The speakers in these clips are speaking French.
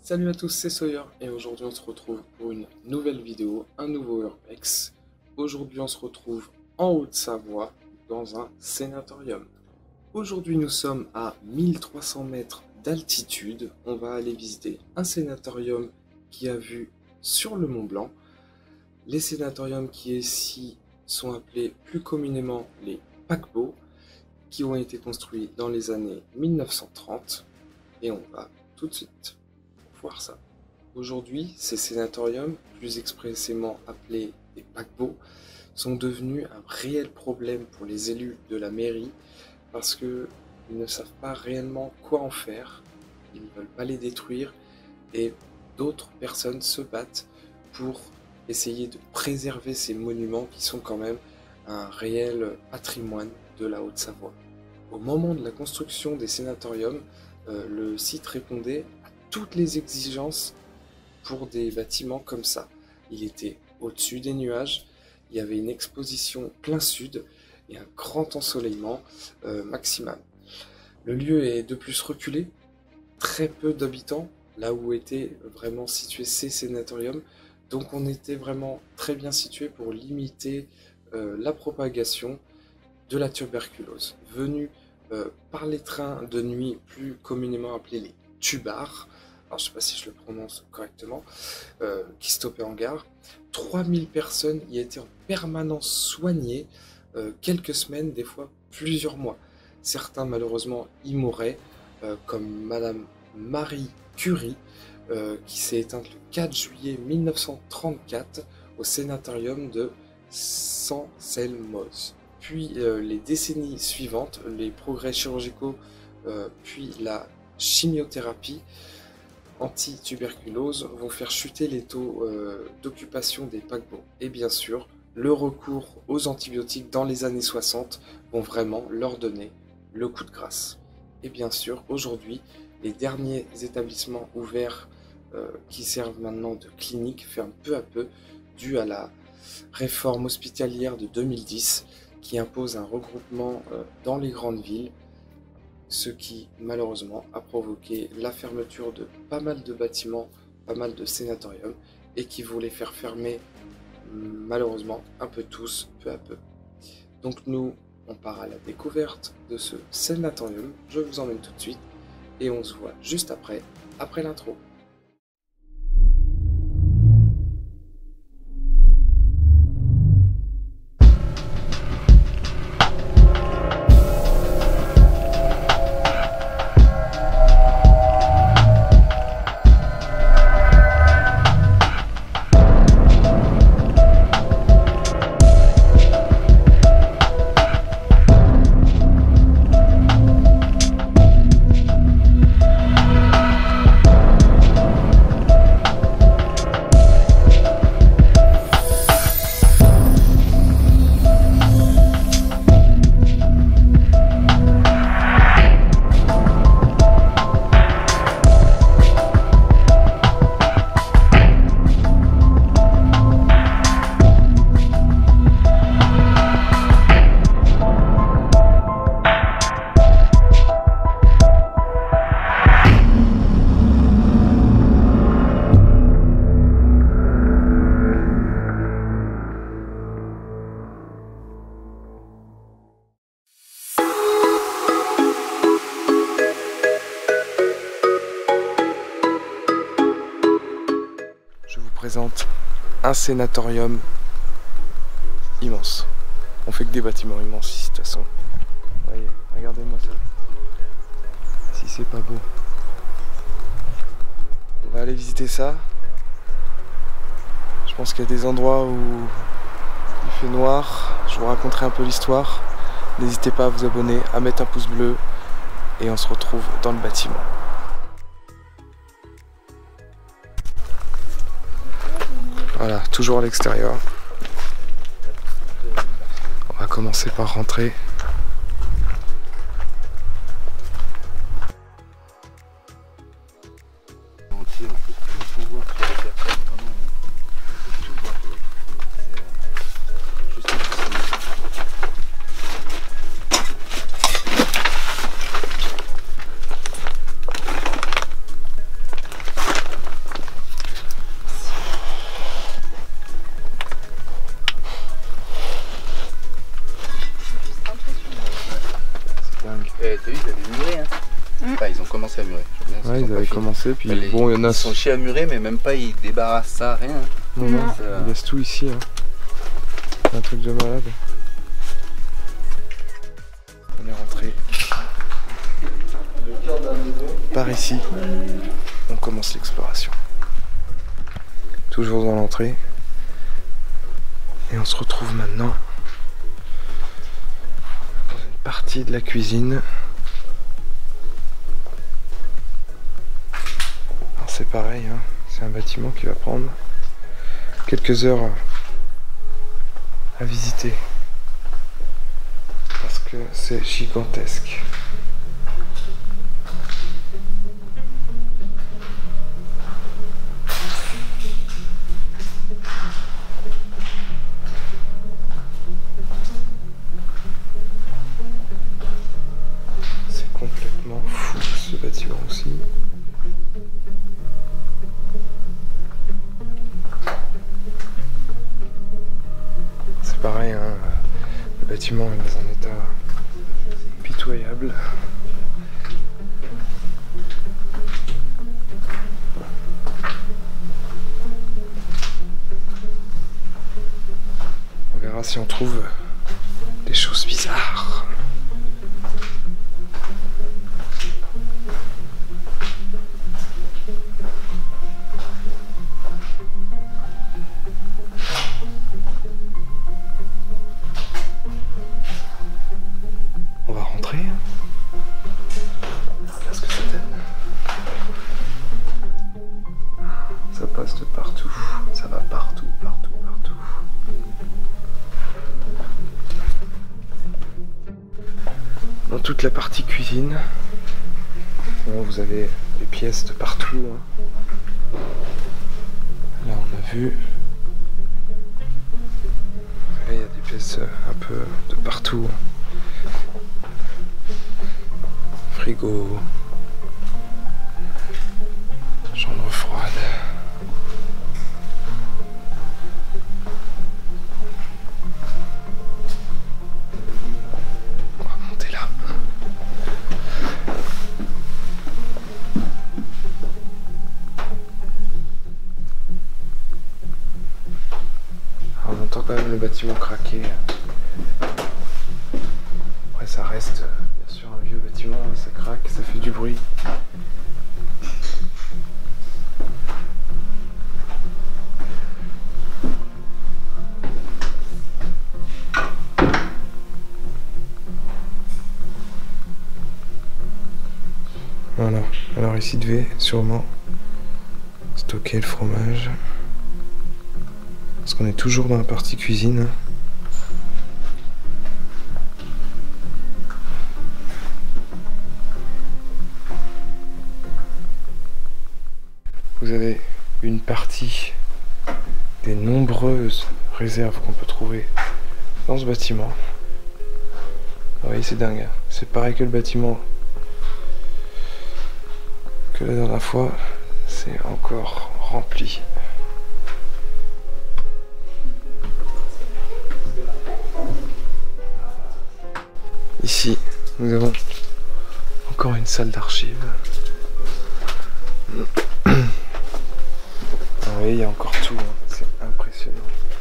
Salut à tous, c'est Sawyer et aujourd'hui on se retrouve pour une nouvelle vidéo, un nouveau Urbex. Aujourd'hui on se retrouve en Haute-Savoie dans un sénatorium. Aujourd'hui nous sommes à 1300 mètres d'altitude. On va aller visiter un sénatorium qui a vue sur le Mont Blanc. Les sénatoriums qui ici sont appelés plus communément les paquebots, qui ont été construits dans les années 1930 et on va tout de suite voir ça. Aujourd'hui, ces sénatoriums, plus expressément appelés des paquebots, sont devenus un réel problème pour les élus de la mairie parce qu'ils ne savent pas réellement quoi en faire, ils ne veulent pas les détruire et d'autres personnes se battent pour essayer de préserver ces monuments qui sont quand même un réel patrimoine de la Haute-Savoie. Au moment de la construction des sénatoriums, le site répondait à toutes les exigences pour des bâtiments comme ça. Il était au-dessus des nuages, il y avait une exposition plein sud et un grand ensoleillement maximal. Le lieu est de plus reculé, très peu d'habitants, là où étaient vraiment situés ces sénatoriums, donc on était vraiment très bien situé pour limiter la propagation de la tuberculose, venue par les trains de nuit plus communément appelés les tubards, alors je ne sais pas si je le prononce correctement, qui stoppaient en gare. 3000 personnes y étaient en permanence soignées, quelques semaines, des fois plusieurs mois. Certains malheureusement y mouraient, comme Madame Marie Curie, qui s'est éteinte le 4 juillet 1934 au sénatorium de Sanselmoz. Puis les décennies suivantes, les progrès chirurgicaux, puis la chimiothérapie anti-tuberculose vont faire chuter les taux d'occupation des paquebots. Et bien sûr, le recours aux antibiotiques dans les années 60 vont vraiment leur donner le coup de grâce. Et bien sûr, aujourd'hui, les derniers établissements ouverts qui servent maintenant de clinique ferment peu à peu dû à la réforme hospitalière de 2010 qui impose un regroupement dans les grandes villes, ce qui malheureusement a provoqué la fermeture de pas mal de bâtiments, pas mal de sénatoriums, et qui voulait faire fermer malheureusement un peu tous, peu à peu. Donc nous, on part à la découverte de ce sénatorium, je vous emmène tout de suite, et on se voit juste après l'intro. Présente un sénatorium immense. On fait que des bâtiments immenses ici de toute façon. Voyez, regardez-moi ça. Si c'est pas beau. On va aller visiter ça. Je pense qu'il y a des endroits où il fait noir. Je vous raconterai un peu l'histoire. N'hésitez pas à vous abonner, à mettre un pouce bleu et on se retrouve dans le bâtiment. Voilà, toujours à l'extérieur. On va commencer par rentrer. ils avaient commencé, puis bon, il y en a... Ils sont chez Amuret, mais même pas, ils débarrassent ça, rien. Non, non, ils laissent tout ici. Hein. C'est un truc de malade. On est rentré par ici. On commence l'exploration. Toujours dans l'entrée. Et on se retrouve maintenant dans une partie de la cuisine. Alors c'est pareil, hein, c'est un bâtiment qui va prendre quelques heures à visiter. Parce que c'est gigantesque. Complètement fou ce bâtiment aussi. C'est pareil, hein, le bâtiment est dans un état pitoyable. On verra si on trouve des choses bizarres. On va rentrer. Regarde ce que ça donne. Ça passe de partout. Ça va partout, partout, partout. Dans toute la partie cuisine, bon, vous avez les pièces de partout. Hein. Là, on a vu. Il y a des pièces un peu de partout. Frigo, chambre froide. On va monter là. Alors, on entend quand même le bâtiment craquer. Après ça reste bien sûr un vieux bâtiment, ça craque, ça fait du bruit. Voilà, alors ici devait sûrement stocker le fromage. Parce qu'on est toujours dans la partie cuisine. Vous avez une partie des nombreuses réserves qu'on peut trouver dans ce bâtiment. Ah oui, c'est dingue. C'est pareil que le bâtiment que la dernière fois. C'est encore rempli. Ici, nous avons encore une salle d'archives. Ah oui, il y a encore tout, hein. C'est impressionnant.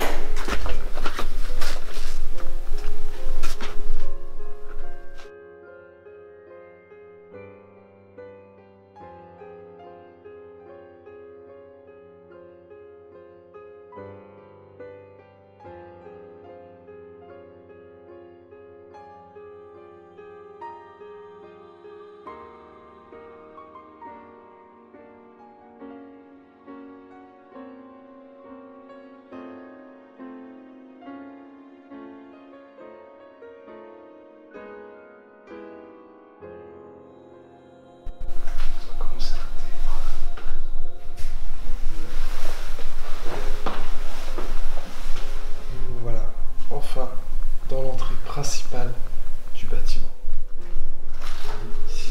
Enfin, dans l'entrée principale du bâtiment. Ici,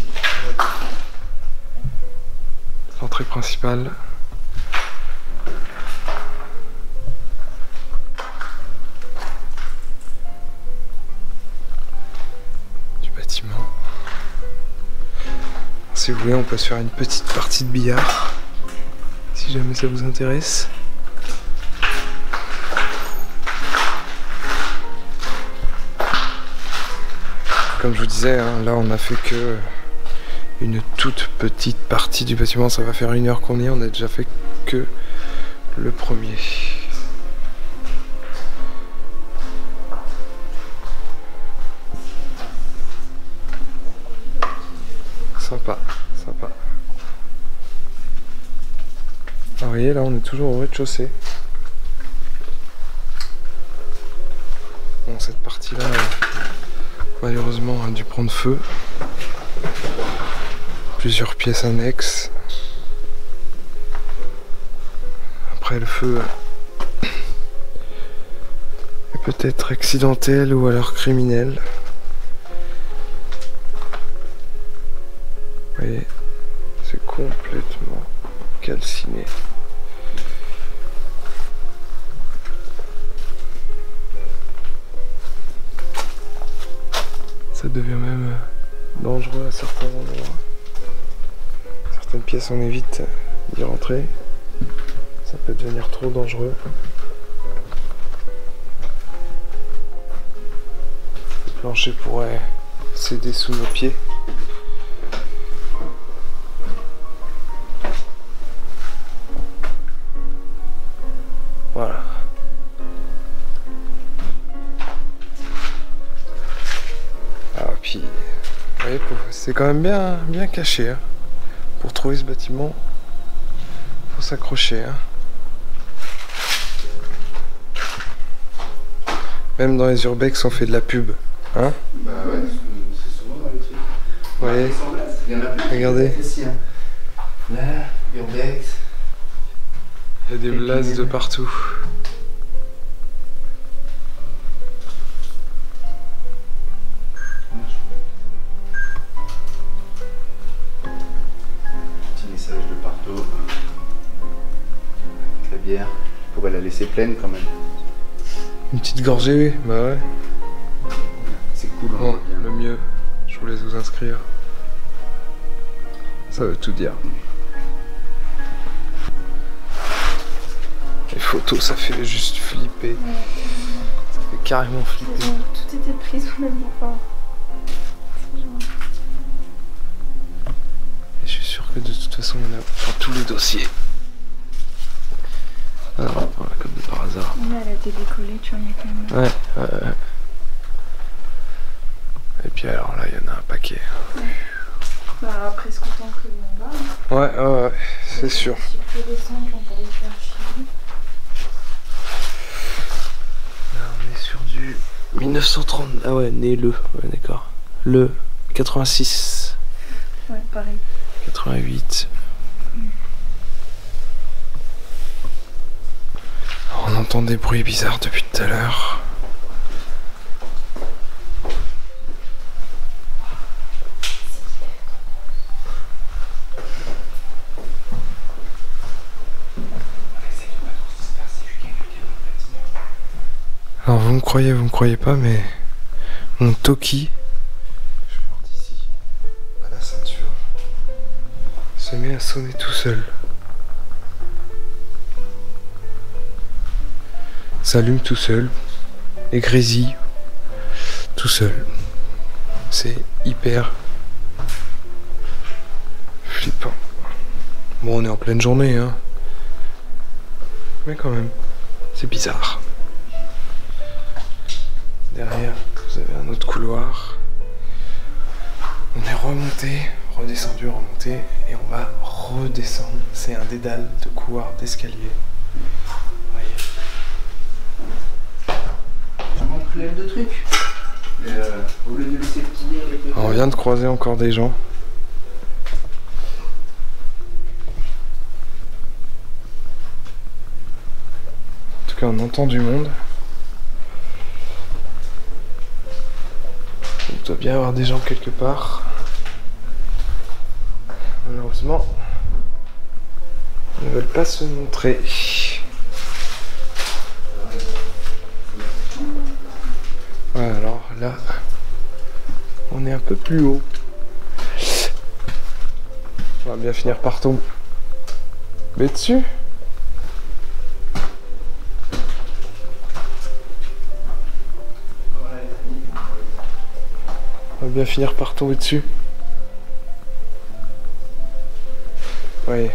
l'entrée principale. Du bâtiment. si vous voulez, on peut se faire une petite partie de billard. Si jamais ça vous intéresse. Comme je vous disais, hein, là on a fait que une toute petite partie du bâtiment. Ça va faire 1 heure qu'on y est, on a déjà fait que le premier. Sympa, sympa. Alors, vous voyez, là on est toujours au rez-de-chaussée. Bon, cette partie-là, malheureusement, a dû prendre feu. Plusieurs pièces annexes. Après, le feu est peut-être accidentel ou alors criminel. Vous voyez, c'est complètement calciné. Ça devient même dangereux à certains endroits. Certaines pièces, on évite d'y rentrer. Ça peut devenir trop dangereux. Le plancher pourrait céder sous nos pieds. Voilà. Ah, puis, vous voyez, c'est quand même bien caché. Hein. Pour trouver ce bâtiment, faut s'accrocher. Hein. Même dans les urbex, on fait de la pub. Hein? Bah ouais, c'est souvent dans les trucs. Vous voyez? Il y en a plus. Regardez. Ici, hein. Là, urbex. Il y a des blases de partout. Petit message de partout. Avec la bière. Je pourrais la laisser pleine quand même. Une petite gorgée, oui. Bah ouais. C'est cool. On Bon, voit bien. le mieux, je vous laisse vous inscrire. Ça veut tout dire. Les photos, ça fait juste flipper. Ça fait carrément flipper. Elles ont toutes été prises au même moment. Et je suis sûr que de toute façon, il y en a pour tous les dossiers. Alors, voilà, comme par hasard. Mais elle a été décollée, tu vois, il y a quand même. Ouais. Et puis alors là, il y en a un paquet. Bah, après, ce content que on va. Hein. Ouais, c'est sûr. Si tu peux descendre, on va y faire chier. Là, on est sur du 1930. Ah ouais, né le. Ouais, d'accord. Le 86. Ouais, pareil. 88. Alors, on entend des bruits bizarres depuis tout à l'heure. Alors vous me croyez pas, mais mon Toki, je porte ici, à la ceinture, se met à sonner tout seul. S'allume tout seul et grésille tout seul. C'est hyper flippant. Bon, on est en pleine journée, hein, mais quand même, c'est bizarre. Derrière, vous avez un autre couloir. On est remonté, redescendu, remonté, et on va redescendre. C'est un dédale de couloir d'escalier. Voyez. Je manque plein de trucs. Et au lieu de laisser petit avec le. On vient de croiser encore des gens. En tout cas, on entend du monde. Il doit bien y avoir des gens quelque part. Malheureusement, ils ne veulent pas se montrer. Ouais, alors là, on est un peu plus haut. On va bien finir par tomber dessus. On va bien finir par tomber dessus. Ouais.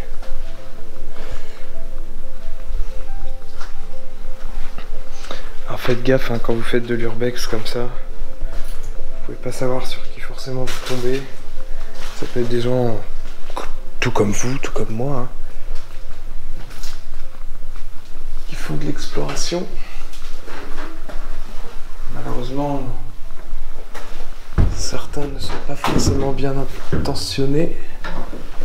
Alors faites gaffe hein, quand vous faites de l'urbex comme ça. Vous pouvez pas savoir sur qui forcément vous tombez. Ça peut être des gens tout comme vous, tout comme moi. Hein, qui font de l'exploration. Malheureusement, certains ne sont pas forcément bien intentionnés.